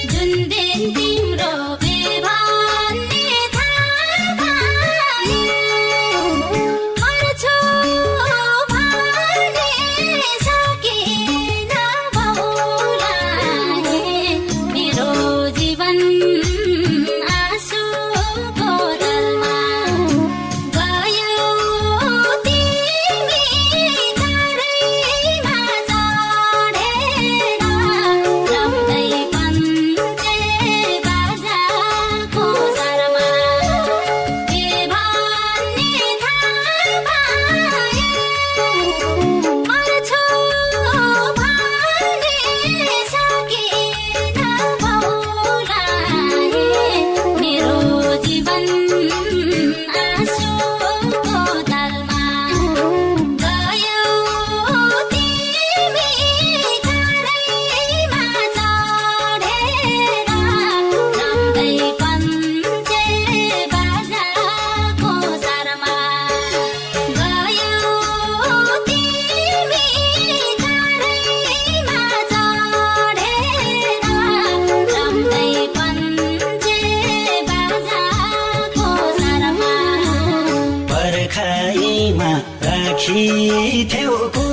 जुन दिन तिम्रो बेभानले थाहा पाएँ, मर्छु भने सकिन बहुलाए, मेरो जीवन आँसुको दलमा गयो तिमी घरैमा चढेर, रम्दै पन्चे बाजाको शरमा, बेभानले थाहा पाएँ, मर्छु भने सकिन बहुलाए, मेरो जीवन आँसुको दलमा गयो तिमी घरैमा चढेर, रम्दै पन्चे बाजाको शरमा, गयो तिमी घरैमा चढेर, रम्दै पन्चे बाजाको शरमा। पर्खाइमा राखी थियो